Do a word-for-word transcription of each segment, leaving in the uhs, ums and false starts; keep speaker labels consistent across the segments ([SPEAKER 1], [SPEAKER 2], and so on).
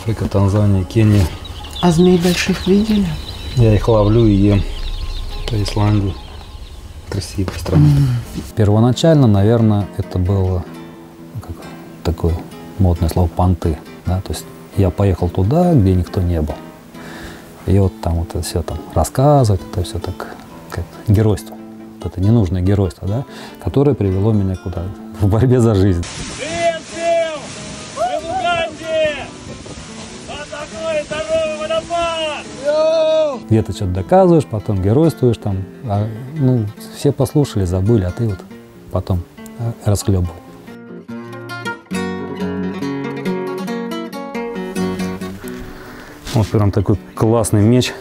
[SPEAKER 1] Африка, Танзания, Кения.
[SPEAKER 2] А змей больших видели?
[SPEAKER 1] Я их ловлю и ем. Это Исландия. Красивая страна. Mm. Первоначально, наверное, это было как, такое модное слово «понты». Да? То есть я поехал туда, где никто не был. И вот там вот это все там рассказывать, это все так, как геройство. Вот это ненужное геройство, да, которое привело меня куда? В борьбе за жизнь.
[SPEAKER 3] Привет всем! Мы в Уганде! Вот такой здоровый водопад!
[SPEAKER 1] Где-то что-то доказываешь, потом геройствуешь там. А, ну, все послушали, забыли, а ты вот потом расхлебывал. Вот прям такой классный меч.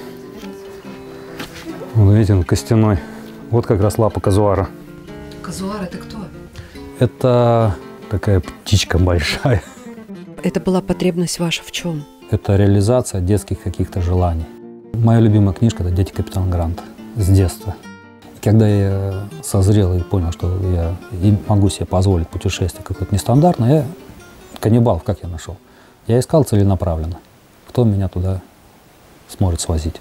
[SPEAKER 1] Вот видите, он костяной. Вот как раз лапа казуара.
[SPEAKER 2] Казуар — это кто?
[SPEAKER 1] Это такая птичка большая.
[SPEAKER 2] Это была потребность ваша в чем?
[SPEAKER 1] Это реализация детских каких-то желаний. Моя любимая книжка — это «Дети капитана Гранта» с детства. И когда я созрел и понял, что я могу себе позволить путешествие какое-то нестандартное, я каннибалов как я нашел? Я искал целенаправленно, кто меня туда сможет свозить.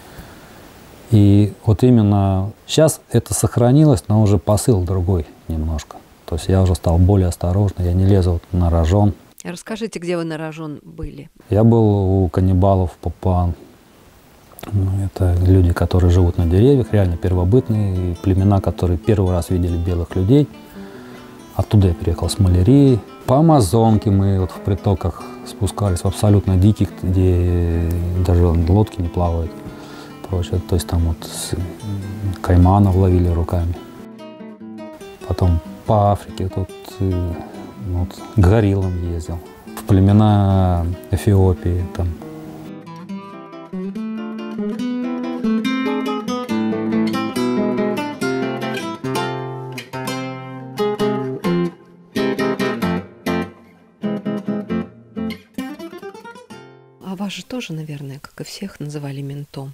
[SPEAKER 1] И вот именно сейчас это сохранилось, но уже посыл другой немножко. То есть я уже стал более осторожный, я не лезу вот на рожон.
[SPEAKER 2] Расскажите, где вы на рожон были?
[SPEAKER 1] Я был у каннибалов в Папуан. Это люди, которые живут на деревьях, реально первобытные племена, которые первый раз видели белых людей. Оттуда я переехал с малярией. По Амазонке мы вот в притоках спускались, в абсолютно диких, где даже лодки не плавают. Прочее. То есть там вот кайманов ловили руками. Потом по Африке тут вот, к гориллам ездил. В племена Эфиопии там.
[SPEAKER 2] А вас же тоже, наверное, как и всех, называли ментом.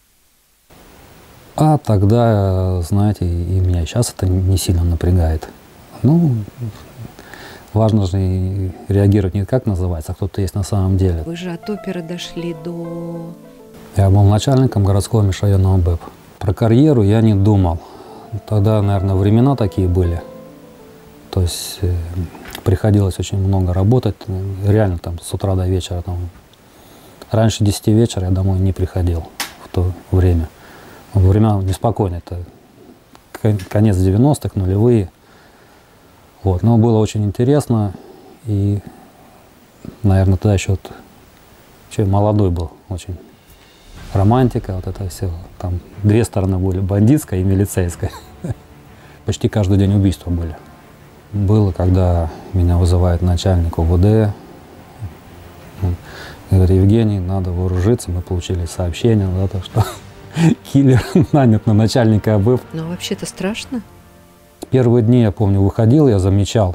[SPEAKER 1] А тогда, знаете, и меня сейчас это не сильно напрягает. Ну, важно же и реагировать не как называется, а кто-то есть на самом деле.
[SPEAKER 2] Вы же от оперы дошли до...
[SPEAKER 1] Я был начальником городского межрайонного БЭП. Про карьеру я не думал. Тогда, наверное, времена такие были. То есть э, приходилось очень много работать. Реально там с утра до вечера. Там, раньше десяти вечера я домой не приходил в то время. Времена неспокойные, это конец девяностых, нулевые. Вот. Но было очень интересно. И, наверное, тогда еще вот, еще молодой был очень. Романтика, вот это все. Там две стороны были, бандитская и милицейская. Почти каждый день убийства были. Было, когда меня вызывает начальник ОВД. Говорит: Евгений, надо вооружиться. Мы получили сообщение, да, то, что киллер нанят на начальника АБЭП.
[SPEAKER 2] Но вообще-то страшно.
[SPEAKER 1] Первые дни, я помню, выходил, я замечал,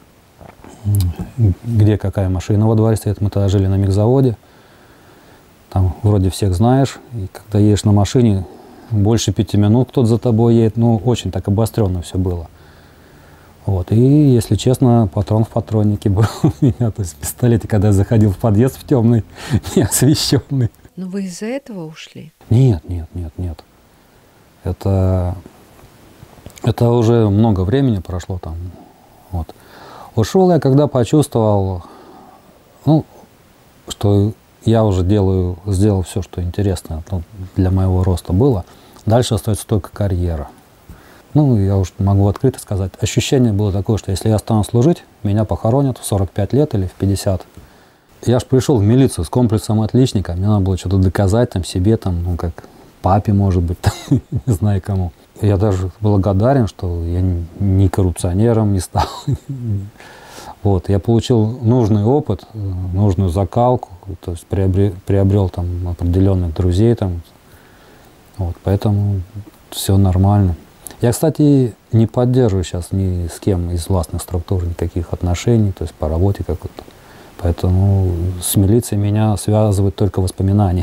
[SPEAKER 1] где какая машина во дворе стоит. Мы тогда жили на мехзаводе. Там вроде всех знаешь. И когда едешь на машине, больше пяти минут кто-то за тобой едет. Ну, очень так обостренно все было. Вот. И, если честно, патрон в патроннике был у меня. То есть в пистолете, когда я заходил в подъезд в темный, неосвещенный.
[SPEAKER 2] Но вы из-за этого ушли?
[SPEAKER 1] Нет, нет, нет, нет. Это, это уже много времени прошло там. Вот. Ушел я, когда почувствовал, ну, что я уже делаю, сделал все, что интересно, ну, для моего роста было. Дальше остается только карьера. Ну, я уж могу открыто сказать. Ощущение было такое, что если я стану служить, меня похоронят в сорок пять лет или в пятьдесят. Я ж пришел в милицию с комплексом отличника, мне надо было что-то доказать там себе, там, ну, как папе, может быть, там, не знаю кому. Я даже благодарен, что я ни коррупционером не стал. Вот, я получил нужный опыт, нужную закалку, то есть приобрел, приобрел там определенных друзей там. Вот, поэтому все нормально. Я, кстати, не поддерживаю сейчас ни с кем из властных структур никаких отношений, то есть по работе как-то. Поэтому с милицией меня связывают только воспоминания.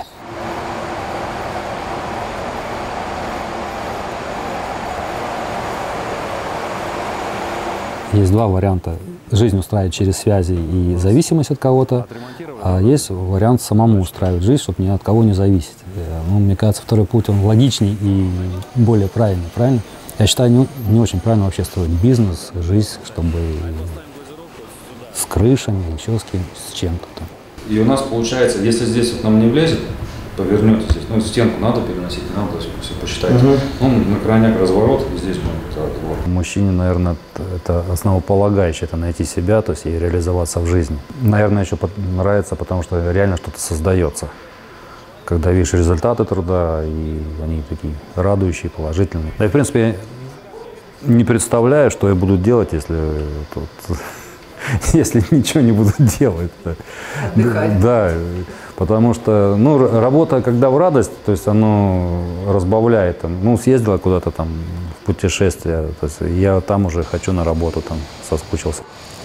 [SPEAKER 1] Есть два варианта. Жизнь устраивать через связи и зависимость от кого-то, а есть вариант самому устраивать жизнь, чтобы ни от кого не зависеть. Ну, мне кажется, второй путь, он логичней и более правильный, правильно? Я считаю, не, не очень правильно вообще строить бизнес, жизнь, чтобы с крышами, еще с, кем, с чем-то там.
[SPEAKER 4] И у нас получается, если здесь вот нам не влезет, повернете здесь, ну, стенку надо переносить, не надо, все посчитайте. Угу. Ну, на крайняк разворот, и здесь мы вот, вот.
[SPEAKER 1] Мужчине, наверное, это основополагающее, это найти себя, то есть и реализоваться в жизни. Наверное, еще нравится, потому что реально что-то создается. Когда видишь результаты труда, и они такие радующие, положительные. Да и, в принципе, я не представляю, что я буду делать, если тут, если ничего не буду делать.
[SPEAKER 2] Отдыхать.
[SPEAKER 1] Да, потому что, ну, работа, когда в радость, то есть оно разбавляет, там, ну, съездила куда-то там в путешествие, то есть я там уже хочу на работу, там, соскучился.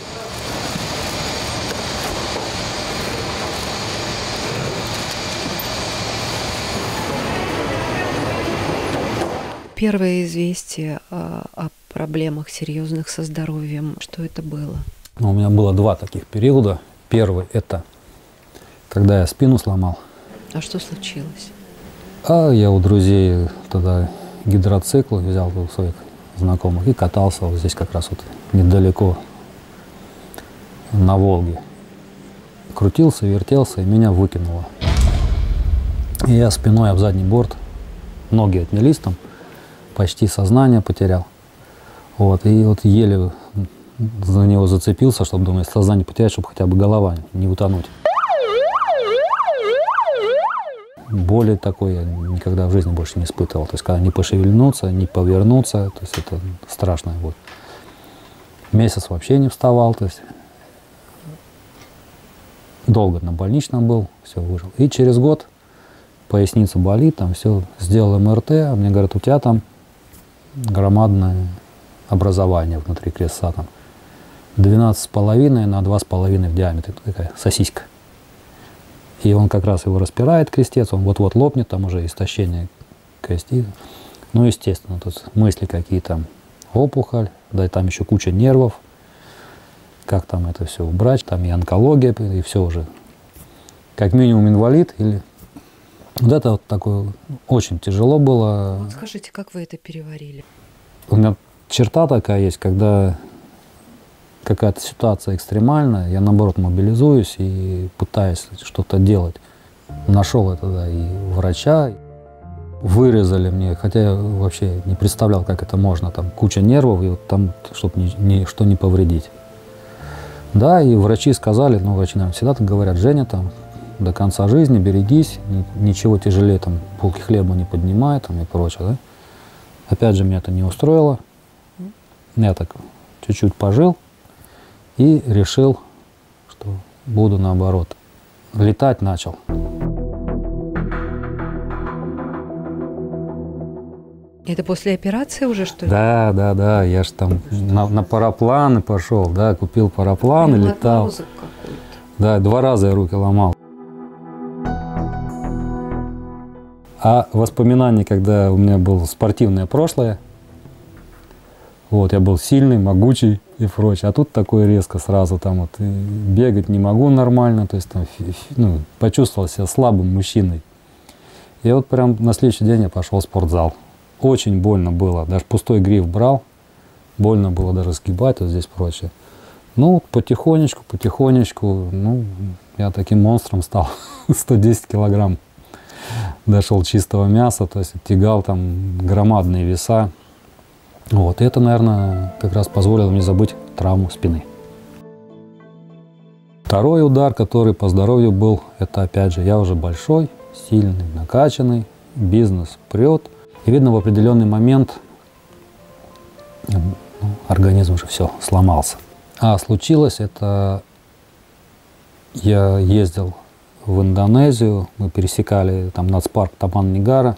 [SPEAKER 2] Первое известие о, о проблемах серьезных со здоровьем, что это было?
[SPEAKER 1] Ну, у меня было два таких периода. Первый – это когда я спину сломал.
[SPEAKER 2] А что случилось?
[SPEAKER 1] А я у друзей тогда гидроцикл взял у своих знакомых и катался вот здесь как раз вот недалеко на Волге. Крутился, вертелся, и меня выкинуло. И я спиной об задний борт, ноги отнялись там, почти сознание потерял. Вот, и вот еле за него зацепился, чтобы, думаю, сознание потерять, чтобы хотя бы голова не утонуть. Боли такой я никогда в жизни больше не испытывал. То есть, когда не пошевельнуться, не повернуться, то есть это страшно. Вот. Месяц вообще не вставал, то есть долго на больничном был, все, выжил. И через год поясница болит, там все, сделал эм эр тэ, а мне говорят, у тебя там громадное образование внутри крестца, там двенадцать с половиной на два с половиной в диаметре, такая сосиска. И он как раз его распирает, крестец, он вот-вот лопнет, там уже истощение кости. Ну, естественно, тут мысли какие там, опухоль, да и там еще куча нервов, как там это все убрать, там и онкология, и все уже. Как минимум инвалид или... Вот это вот такое очень тяжело было.
[SPEAKER 2] Вот скажите, как вы это переварили?
[SPEAKER 1] У меня черта такая есть, когда какая-то ситуация экстремальная, я наоборот мобилизуюсь и пытаюсь что-то делать. Нашел это, да, и врача. Вырезали мне, хотя я вообще не представлял, как это можно. Там куча нервов, и вот там, чтобы ни, ни, что не повредить. Да, и врачи сказали, ну, врачи, наверное, всегда так говорят, Женя, там, до конца жизни берегись, ничего тяжелее, там, булки хлеба не поднимай, там, и прочее, да. Опять же, меня это не устроило. Я так чуть-чуть пожил и решил, что буду наоборот. Летать начал.
[SPEAKER 2] Это после операции уже, что ли?
[SPEAKER 1] Да, да, да, я же там на, на парапланы пошел, да, купил параплан и летал. Да, два раза я руки ломал. А воспоминания, когда у меня было спортивное прошлое, вот, я был сильный, могучий и прочее, а тут такое резко сразу, там вот, бегать не могу нормально, то есть там, ну, почувствовал себя слабым мужчиной. И вот прям на следующий день я пошел в спортзал. Очень больно было, даже пустой гриф брал, больно было даже сгибать, вот здесь прочее. Ну, потихонечку, потихонечку, ну, я таким монстром стал, сто десять килограмм. Дошел чистого мяса, то есть тягал там громадные веса. Вот, и это, наверное, как раз позволило мне забыть травму спины. Второй удар, который по здоровью был, это опять же, я уже большой, сильный, накачанный, бизнес прет. И видно, в определенный момент ну, организм уже все, сломался. А случилось это, я ездил в Индонезию, мы пересекали там нацпарк Таман-Негара,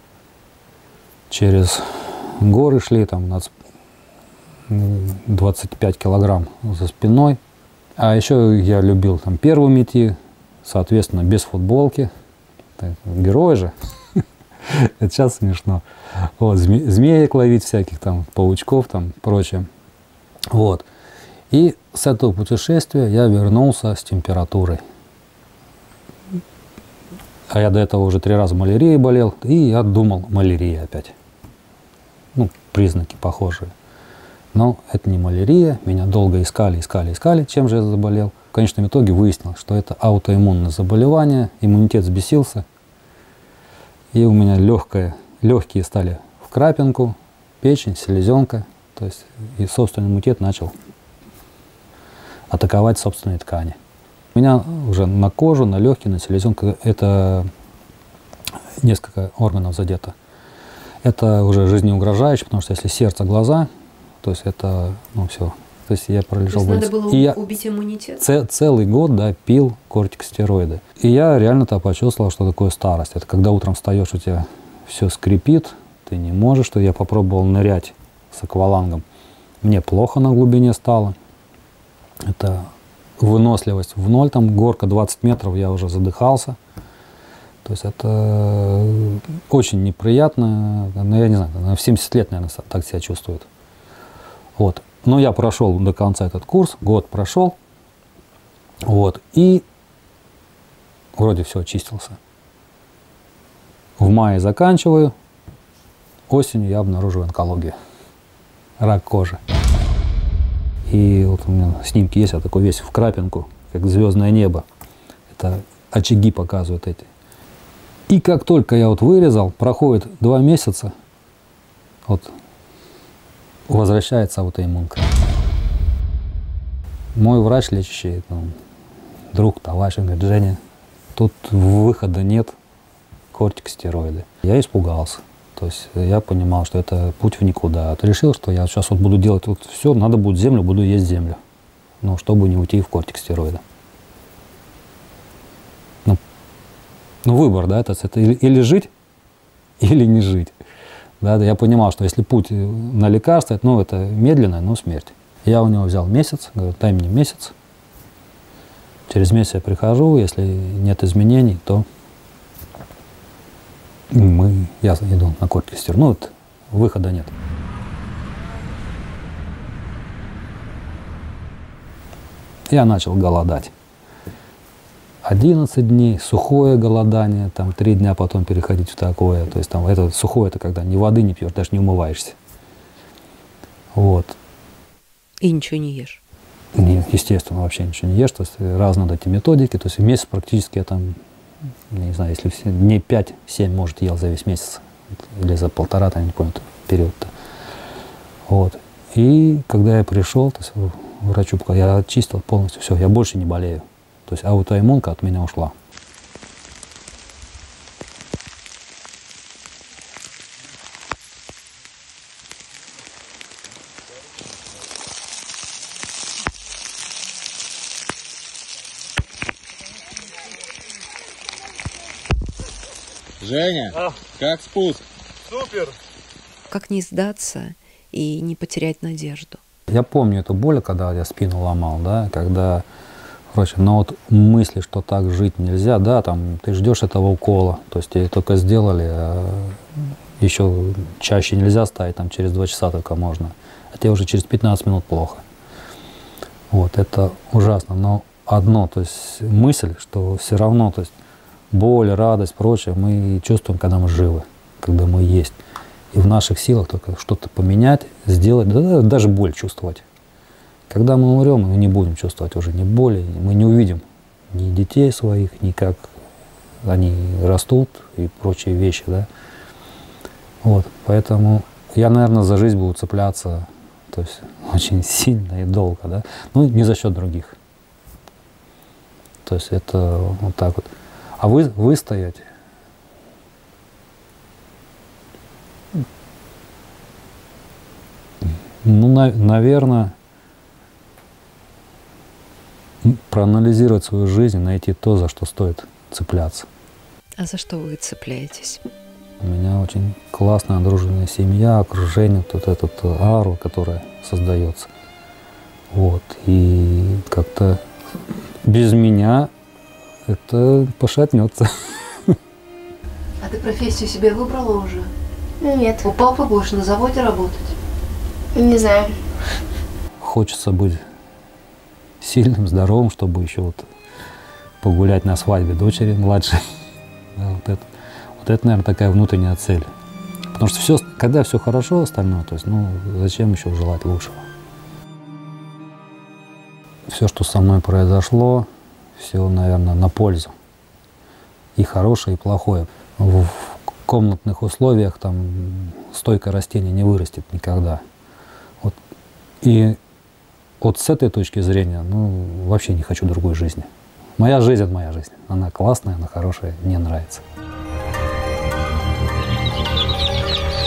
[SPEAKER 1] через горы шли, там двадцать пять килограмм за спиной. А еще я любил там первым идти, соответственно, без футболки. Герой же. Это сейчас смешно. Вот, зме змеек ловить всяких там, паучков там, прочее. Вот. И с этого путешествия я вернулся с температурой. А я до этого уже три раза малярией болел, и я думал, малярия опять. Ну, признаки похожие. Но это не малярия, меня долго искали, искали, искали, чем же я заболел. В конечном итоге выяснилось, что это аутоиммунное заболевание, иммунитет взбесился, и у меня легкое, легкие стали в крапинку, печень, селезенка, то есть и собственный иммунитет начал атаковать собственные ткани. У меня уже на кожу, на легкие, на селезенку, это несколько органов задето. Это уже жизнеугрожающе, потому что если сердце, глаза, то есть это, ну все. То есть я пролежал в больнице.
[SPEAKER 2] Надо было
[SPEAKER 1] и я
[SPEAKER 2] убить иммунитет?
[SPEAKER 1] Ц целый год, да, пил кортикостероиды. И я реально-то почувствовал, что такое старость. Это когда утром встаешь, у тебя все скрипит, ты не можешь. Что я попробовал нырять с аквалангом. Мне плохо на глубине стало. Это выносливость в ноль, там горка двадцать метров, я уже задыхался. То есть это очень неприятно. Но я не знаю, в семьдесят лет, наверное, так себя чувствует. Вот. Но я прошел до конца этот курс, год прошел, вот, и вроде все, очистился. В мае заканчиваю, осенью я обнаруживаю онкологию, рак кожи. И вот у меня снимки есть, я такой весь в крапинку, как звездное небо. Это очаги показывают эти. И как только я вот вырезал, проходит два месяца, вот, возвращается аутоиммунка. Мой врач лечащий, ну, друг, товарищ, он говорит: Женя, тут выхода нет, кортикостероиды. Я испугался. То есть я понимал, что это путь в никуда. Вот решил, что я сейчас вот буду делать вот все, надо будет землю, буду есть землю. Ну, чтобы не уйти в кортикостероиды. Ну, ну выбор, да, это, это или, или жить, или не жить. Да, да, я понимал, что если путь на лекарство, ну, это медленная, но смерть. Я у него взял месяц, говорю: дай мне месяц. Через месяц я прихожу, если нет изменений, то мы, я иду на кортикостероиды. Ну, вот, выхода нет. Я начал голодать. одиннадцать дней, сухое голодание, там три дня потом переходить в такое. То есть там это сухое, это когда ни воды не пьешь, даже не умываешься. Вот.
[SPEAKER 2] И ничего не ешь?
[SPEAKER 1] Не, естественно, вообще ничего не ешь. То есть разные вот эти методики. То есть месяц практически я там, не знаю, если дней пять-семь, может, ел за весь месяц. Или за полтора, там, не помню, период-то. Вот. И когда я пришел, то есть врачу сказал, я очистил полностью, все, я больше не болею. То есть аутоиммунка от меня ушла.
[SPEAKER 5] Женя,
[SPEAKER 3] А.
[SPEAKER 5] как спуск?
[SPEAKER 3] Супер!
[SPEAKER 2] Как не сдаться и не потерять надежду?
[SPEAKER 1] Я помню эту боль, когда я спину ломал, да, когда, короче, но вот мысли, что так жить нельзя, да, там, ты ждешь этого укола, то есть тебе только сделали, а еще чаще нельзя ставить, там, через два часа только можно, а тебе уже через пятнадцать минут плохо. Вот, это ужасно, но одно, то есть мысль, что все равно, то есть боль, радость, прочее, мы чувствуем, когда мы живы, когда мы есть. И в наших силах только что-то поменять, сделать, да, даже боль чувствовать. Когда мы умрем, мы не будем чувствовать уже ни боли, мы не увидим ни детей своих, ни как они растут и прочие вещи, да. Вот, поэтому я, наверное, за жизнь буду цепляться, то есть очень сильно и долго, да, ну, не за счет других. То есть это вот так вот. А вы, выстоять, ну, на, наверное, проанализировать свою жизнь, найти то, за что стоит цепляться.
[SPEAKER 2] А за что вы цепляетесь?
[SPEAKER 1] У меня очень классная дружная семья, окружение, вот этот ару, которая создается. Вот. И как-то без меня это пошатнется.
[SPEAKER 6] А ты профессию себе выбрала уже?
[SPEAKER 7] Нет,
[SPEAKER 6] У папы будешь на заводе работать?
[SPEAKER 7] не знаю.
[SPEAKER 1] Хочется быть сильным, здоровым, чтобы еще вот погулять на свадьбе дочери младшей. Да, вот, это, вот это, наверное, такая внутренняя цель. Потому что все, когда все хорошо остальное, то есть, ну, зачем еще желать лучшего? Все, что со мной произошло, все, наверное, на пользу. И хорошее, и плохое. В комнатных условиях там стойкое растение не вырастет никогда. Вот. И вот с этой точки зрения, ну, вообще не хочу другой жизни. Моя жизнь – это моя жизнь. Она классная, она хорошая, мне нравится.